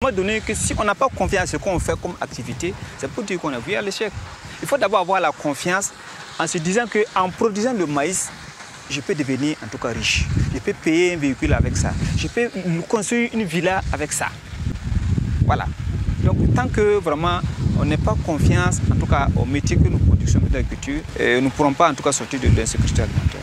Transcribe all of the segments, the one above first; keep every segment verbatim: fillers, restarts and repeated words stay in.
moment donné que si on n'a pas confiance à ce qu'on fait comme activité, c'est pour dire qu'on est voué à l'échec. Il faut d'abord avoir la confiance en se disant qu'en produisant le maïs, je peux devenir en tout cas riche. Je peux payer un véhicule avec ça. Je peux construire une villa avec ça. Voilà. Donc tant que vraiment on n'a pas confiance en tout cas au métier que nous produisons de l'agriculture, nous ne pourrons pas en tout cas sortir de l'insécurité alimentaire.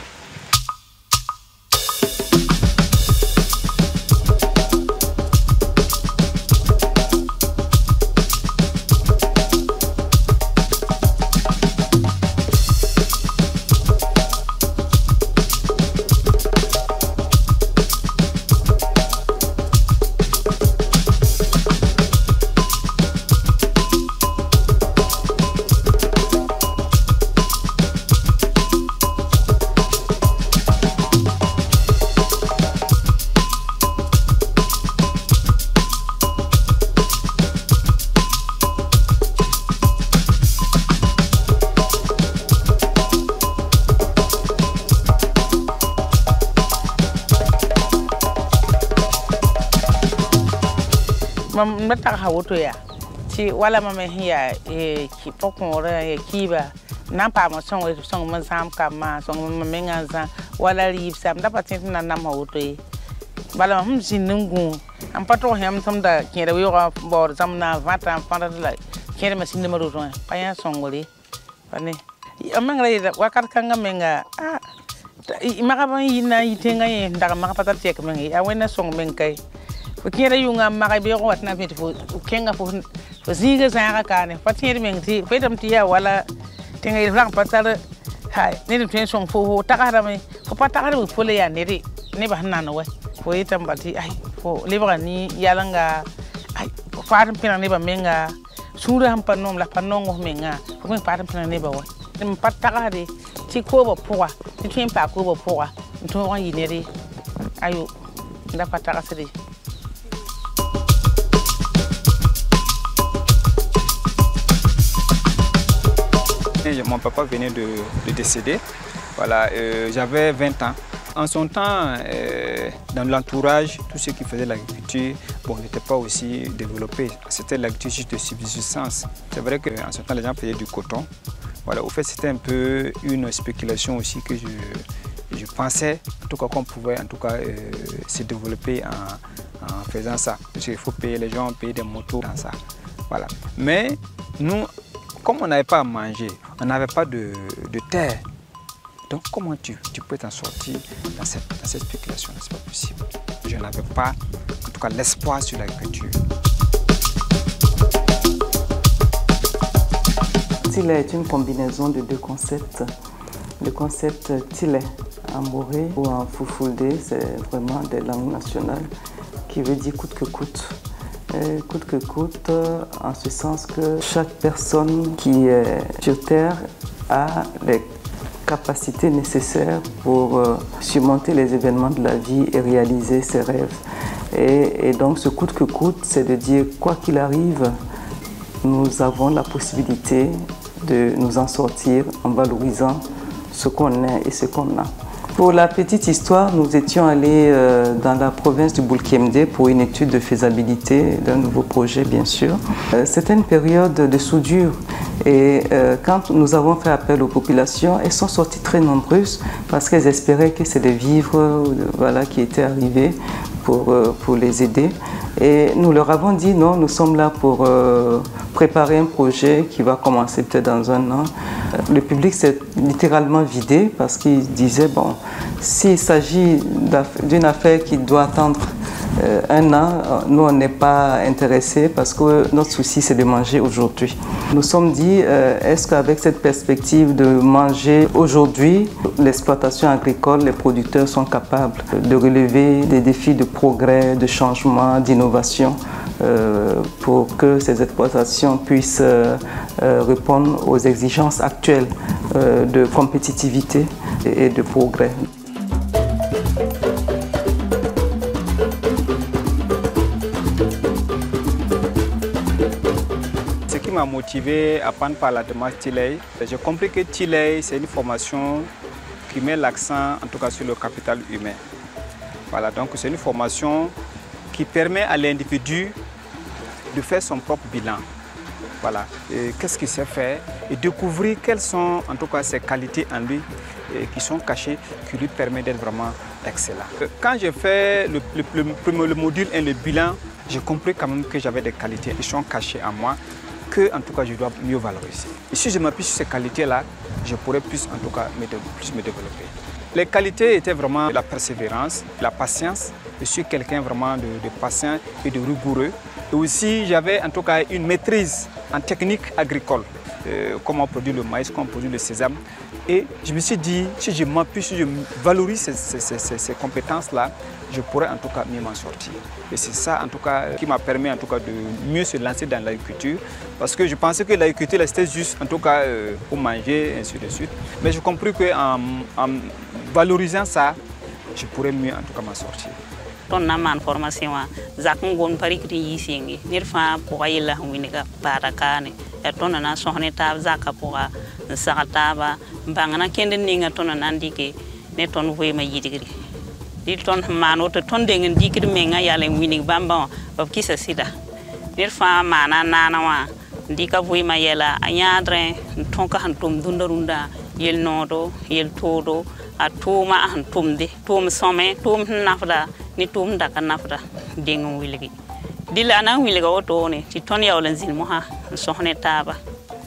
Mam nata hawoto ya ci wala mama hiya e ki pokora e kiba nan pa mo song we song man sam kama song man menga za wala rib sam da patin nan nam hawoto e bala hum sinungu am pato hem tam da kire we ko bor zam na vata panda la kire ma sinne maro ton pa ya songoli pane amanga ida wakat kanga menga ah maka ban yina yitenga ye ndaga maka patat tek menga ya wena song men kai Kira yunga makai biar kuat nabi tu, kenga pun, ziga saya kan, pasir mengti, pedam tia wala, tinggal hilang pasal, hai, ni tu song fu, tak ada me, apa tak ada boleh ya niri, ni bahan nana weh, koi tambati, ai, fu, lebar ni, yalanga, ai, faram pinang ni bamenga, sudah hampa nom lah panong oh menga, kau faram pinang ni bawa, ni empat tak ada, cikgu berpuas, cikgu empat aku berpuas, itu orang ini niri, ayu, dapat tak asri. Mon papa venait de, de décéder, voilà, euh, j'avais vingt ans. En son temps, euh, dans l'entourage, tout ce qui faisait l'agriculture, bon, n'était pas aussi développé. C'était l'agriculture de subsistance. C'est vrai qu'en ce temps, les gens faisaient du coton. Voilà, au fait, c'était un peu une spéculation aussi que je, je pensais, en tout cas, qu'on pouvait en tout cas, euh, se développer en, en faisant ça. Parce qu'il faut payer les gens, payer des motos dans ça. Voilà. Mais nous, comme on n'avait pas à manger, on n'avait pas de, de terre. Donc comment tu, tu peux t'en sortir dans cette, dans cette spéculation? Ce n'est pas possible. Je n'avais pas, en tout cas, l'espoir sur l'agriculture. Tillet est une combinaison de deux concepts. Le concept Tillet en moré ou en Fulfulde, c'est vraiment des langues nationales qui veut dire coûte que coûte. Et coûte que coûte, en ce sens que chaque personne qui est sur Terre a les capacités nécessaires pour euh, surmonter les événements de la vie et réaliser ses rêves. Et, et donc ce coûte que coûte, c'est de dire quoi qu'il arrive, nous avons la possibilité de nous en sortir en valorisant ce qu'on est et ce qu'on a. Pour la petite histoire, nous étions allés euh, dans la province du Boulkemde pour une étude de faisabilité d'un nouveau projet, bien sûr. Euh, C'était une période de soudure et euh, quand nous avons fait appel aux populations, elles sont sorties très nombreuses parce qu'elles espéraient que c'est des vivres euh, voilà, qui étaient arrivés pour, euh, pour les aider. Et nous leur avons dit non, nous sommes là pour euh, préparer un projet qui va commencer peut-être dans un an. Le public s'est littéralement vidé parce qu'il disait bon, s'il s'agit d'une affaire qui doit attendre euh, un an, nous on n'est pas intéressés parce que notre souci c'est de manger aujourd'hui. Nous nous sommes dit euh, est-ce qu'avec cette perspective de manger aujourd'hui, l'exploitation agricole, les producteurs sont capables de relever des défis de progrès, de changement, d'innovation euh, pour que ces exploitations puissent euh, euh, répondre aux exigences actuelles euh, de compétitivité et de progrès. Ce qui m'a motivé à prendre par la démarche Tillet, j'ai compris que Tillet, c'est une formation qui met l'accent en tout cas sur le capital humain. Voilà, donc c'est une formation qui permet à l'individu de faire son propre bilan. Voilà, qu'est-ce qu'il sait faire et découvrir quelles sont en tout cas ses qualités en lui et qui sont cachées, qui lui permettent d'être vraiment excellent. Quand j'ai fait le, le, le, le module et le bilan, j'ai compris quand même que j'avais des qualités qui sont cachées en moi, que en tout cas je dois mieux valoriser. Et si je m'appuie sur ces qualités-là, je pourrais plus en tout cas me, plus me développer. Les qualités étaient vraiment la persévérance, la patience. Je suis quelqu'un vraiment de, de patient et de rigoureux. Et aussi, j'avais en tout cas une maîtrise en technique agricole, euh, comment produire le maïs, comment produire le sésame. Et je me suis dit, si je m'appuie, si je valorise ces, ces, ces, ces compétences-là, je pourrais en tout cas mieux m'en sortir. Et c'est ça en tout cas qui m'a permis en tout cas de mieux se lancer dans l'agriculture. Parce que je pensais que l'agriculture c'était juste en tout cas euh, pour manger, et ainsi de suite. Mais j'ai compris qu'en en valorisant ça, je pourrais mieux en tout cas m'en sortir. Ton naman formation zakon gon parikri yisingi nirfa pour yilla winiga parakane e ton na sohne tab zaka pour sakataba bangana kende ninga ton nandike ne ton voy ma yidigri di ton mano to ton dengan dikir menga yale winig bamba bab kisa sida nirfa mana nana wa dika voy ma yela anyadre tonka hantum dundarunda yel nodo yel todo a tuma hantumde tum some tum nafda ni tum daka nafda dengu wiligi dila na wiliga oto ne ti ton yawlan zin mo ha sohne taba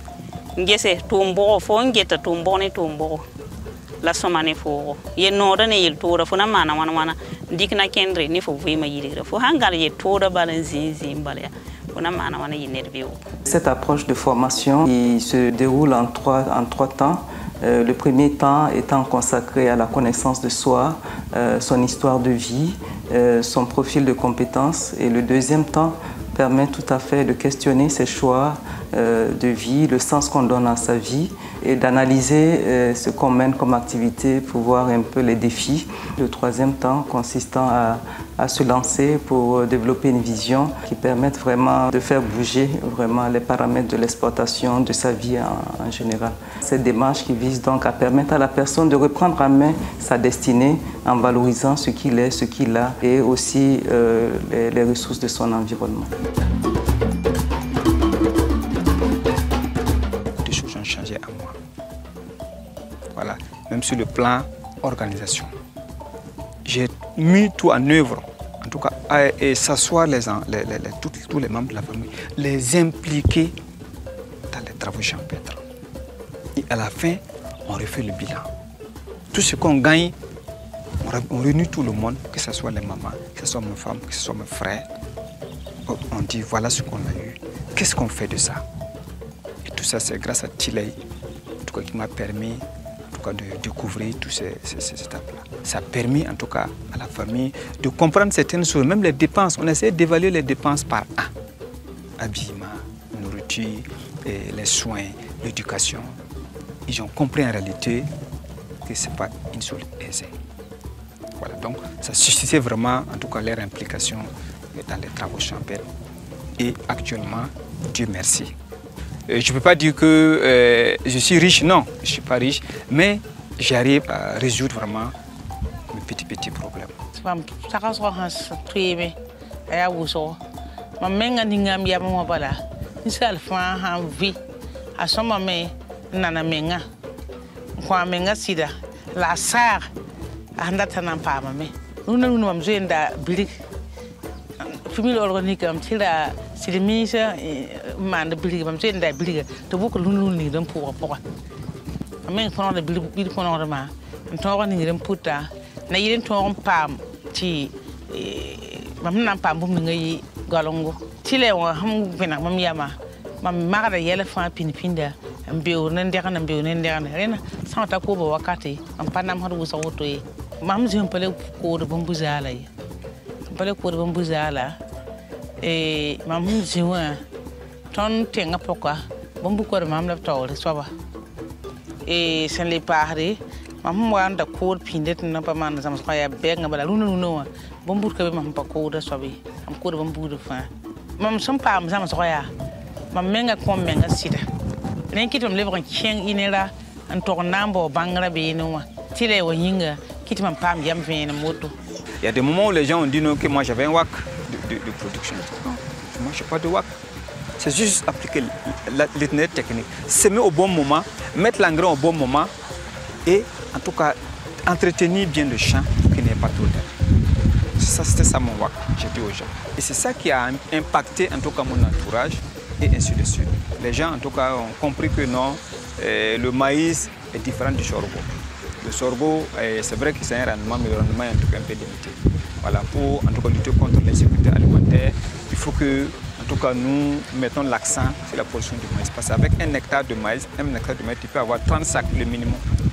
ngese tumbo fo ngeta tumbo ne tumbo la somane fo ye noda ne yel tora fo na mana wana wana dikna kendre ni fo vima yidira fo hangar ye tora balan zin zin balya fo na mana wana yinerbio. Cette approche de formation qui se déroule en trois en trois temps. Euh, le premier temps étant consacré à la connaissance de soi, euh, son histoire de vie, euh, son profil de compétences. Et le deuxième temps permet tout à fait de questionner ses choix euh, de vie, le sens qu'on donne à sa vie et d'analyser euh, ce qu'on mène comme activité pour voir un peu les défis. Le troisième temps consistant à, à se lancer pour développer une vision qui permette vraiment de faire bouger vraiment les paramètres de l'exploitation de sa vie en, en général. Cette démarche qui vise donc à permettre à la personne de reprendre en main sa destinée en valorisant ce qu'il est, ce qu'il a et aussi euh, les, les ressources de son environnement. Des choses ont changé à moi. Voilà, même sur le plan organisation. J'ai mis tout en œuvre, en tout cas, et s'asseoir les, les, les, les, tous, tous les membres de la famille, les impliquer dans les travaux champêtres. Et à la fin, on refait le bilan. Tout ce qu'on gagne, on réunit tout le monde, que ce soit les mamans, que ce soit mes femmes, que ce soit mes frères. On dit voilà ce qu'on a eu, qu'est-ce qu'on fait de ça? Et tout ça, c'est grâce à Tilei, en tout cas, qui m'a permis en tout cas, de découvrir toutes ces, ces, ces étapes-là. Ça a permis en tout cas à la famille de comprendre certaines choses, même les dépenses. On essaie d'évaluer les dépenses par an. Habillement, nourriture, et les soins, l'éducation. Ils ont compris en réalité que ce n'est pas une chose aisée. Voilà, donc ça suscitait vraiment en tout cas leur implication dans les travaux champêtres. Et actuellement, Dieu merci. Euh, je ne peux pas dire que euh, je suis riche, non, je ne suis pas riche, mais j'arrive à résoudre vraiment mes petits petits problèmes. Famille organique am tira silimisa man de bilig bam sen da bilig to boko lunu ni dum pour pour amen fon de bilig bilig fon ma to ni dum puta na yiden to pam ti mam nan pam bum ngi galongo tile wa ham bena mam yama mam magada yele fa pin pinda mbeu nan de kana mbeu nan de kana rena santa ko bo wakati am panam hadu so woto yi mam jëm pele ko de bum buzala yi pele ko de bum buzala e mam jiwa ton tenga poka bumbu ko mam la tawle soba e sen le pare mam wanda ko pindet na pa man sam so ya be nga bala lunu lunu bumbu ko be mam pa ko da sobi am ko de bumbu de fa mam sam pa sam so ya mam menga ko menga sida len kitom le bran kien inela an to nambo bangra be no tile wo yinga kitom pam yam vene moto. Il y a des moments où les gens ont dit non que moi j'avais un wak de, de, de production. Moi, je n'ai pas de W A C. C'est juste appliquer l'itinéraire technique. Semer au bon moment, mettre l'engrais au bon moment et en tout cas entretenir bien le champ pour qu'il n'y ait pas trop d'air. Ça, c'était ça mon W A C, j'ai dit aux gens. Et c'est ça qui a impacté en tout cas mon entourage et ainsi de suite. Les gens en tout cas ont compris que non, euh, le maïs est différent du sorgho. Le sorgho, euh, c'est vrai que c'est un rendement, mais le rendement est en tout cas un peu limité. Voilà, pour en tout cas lutter contre l'insécurité alimentaire, il faut que en tout cas nous mettons l'accent sur la production du maïs. Parce qu'avec un hectare de maïs, un hectare de maïs, tu peux avoir trente sacs le minimum.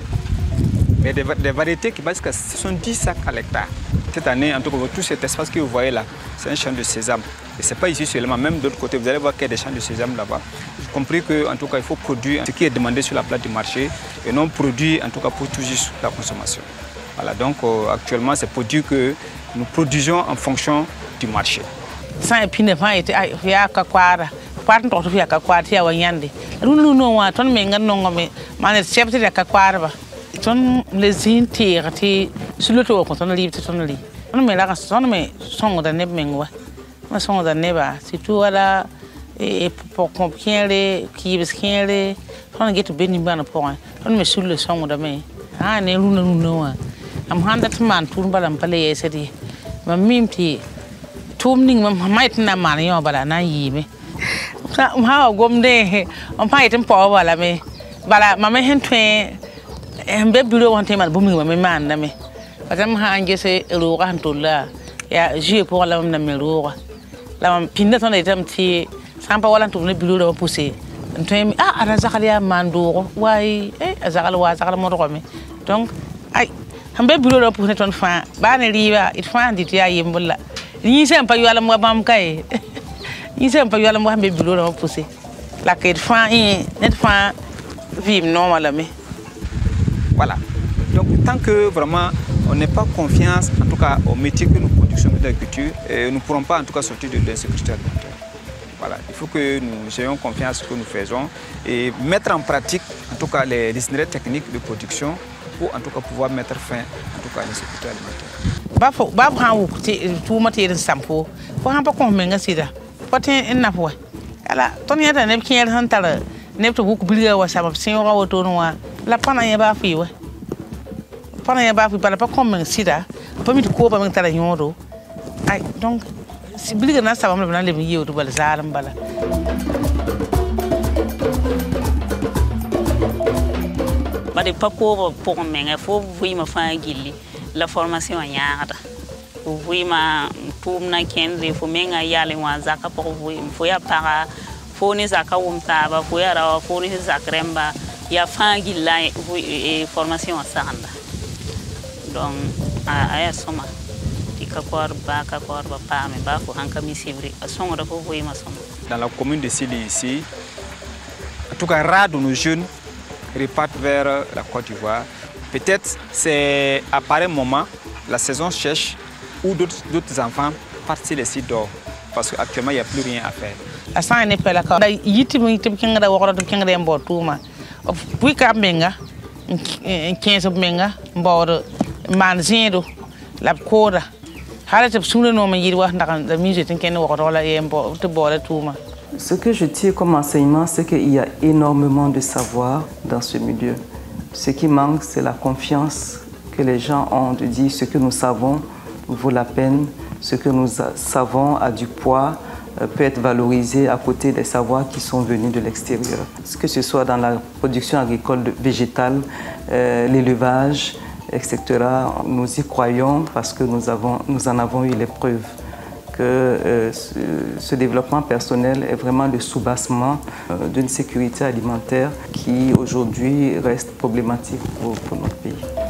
Mais des, des variétés qui basent que ce sont dix sacs à l'hectare. Cette année, en tout cas, tout cet espace que vous voyez là, c'est un champ de sésame. Et ce n'est pas ici seulement, même de l'autre côté, vous allez voir qu'il y a des champs de sésame là-bas. J'ai compris qu'en tout cas, il faut produire ce qui est demandé sur la place du marché et non produire en tout cas pour tout juste la consommation. Voilà, donc euh, actuellement, c'est produit que nous produisons en fonction du marché. Sans épine, il y a kakwara, quarante ans, il y a kakwara, il y a wanyande. Nous nous nous on ton menga non mais man chef de kakwara. Ton les intières, tu sur le tour quand on livre ton lit. On met la son mais son de neb mengwa. Ma son de neba, si tu voilà et pour comprendre qui est qui est, on get to benny ban point. On me sur le son de me. Ah ne luna no. Am handat man tun balam pale sedi. Ma mimti tumning ma might na man yo bala na yime. Sa ha gom de on pa item po bala me. Bala ma me hen twen embe bureau on temal bumi ma me man na me. Patam ha anje se ro ga hantola ya jie pour la na me ro. La pinda ton item ti sampa wala tumne bureau do pousser. Ntwen ah ara zakalia mandoro wai eh azakala wa zakala mo ro me. Donc ay hambe bureau do pousser ton fa ba ne riba it fa dit ya yimbulla. Ni sem pa yala mo bam kay. Ni sem pa yala mo hambe bureau do pousser. La kay fa in net fa vim normal me. Voilà. Donc tant que vraiment on n'est pas confiance en tout cas au métier que nous produisons de l'agriculture, nous ne pourrons pas en tout cas sortir de l'insécurité alimentaire. Voilà, il faut que nous ayons confiance en ce que nous faisons et mettre en pratique en tout cas les itinéraires techniques de production pour en tout cas pouvoir mettre fin en tout cas à l'insécurité alimentaire. Bafo bab ha wu tu matière sampo fo han pa ko menga sida potin en na fo ala ton yata ne kiel han tala ne to bu ku bilga wa sama sin wa woto no wa la pana ya ba fi wa pana ya ba fi bala pa ko menga sida pa mi ko ba menga tala nyodo ay donc si bilga na sama na le mi yewu bal zalam bala. Bade pa ko pour menga fo vui ma fa gilli la formation yaada vui ma tumna kenze fo menga yale wa zaka pour vui fo ya para fo ni zaka wumta ba fo ya rawa fo ni zakremba ya fa gilla vui formation sanda donc aya soma tika korba ka korba pa me ba fo hanka mi sivri songo da fo vui ma soma. Dans la commune de Sili ici, en tout cas rares de nos jeunes repartent vers la Côte d'Ivoire. Peut-être c'est à pareil moment, la saison sèche, où d'autres enfants partent sur les sites d'or. Parce qu'actuellement, il n'y a plus rien à faire. La sang n'est pas là. Il y a des gens qui ont des gens qui ont des gens qui ont des gens qui ont des gens qui ont des gens la coda. Ce que je tire comme enseignement, c'est qu'il y a énormément de savoir dans ce milieu. Ce qui manque, c'est la confiance que les gens ont de dire ce que nous savons vaut la peine, ce que nous savons a du poids, peut être valorisé à côté des savoirs qui sont venus de l'extérieur. Que ce soit dans la production agricole végétale, euh, l'élevage, et cetera. Nous y croyons parce que nous, avons, nous en avons eu les preuves que euh, ce, ce développement personnel est vraiment le soubassement euh, d'une sécurité alimentaire qui aujourd'hui reste problématique pour, pour notre pays.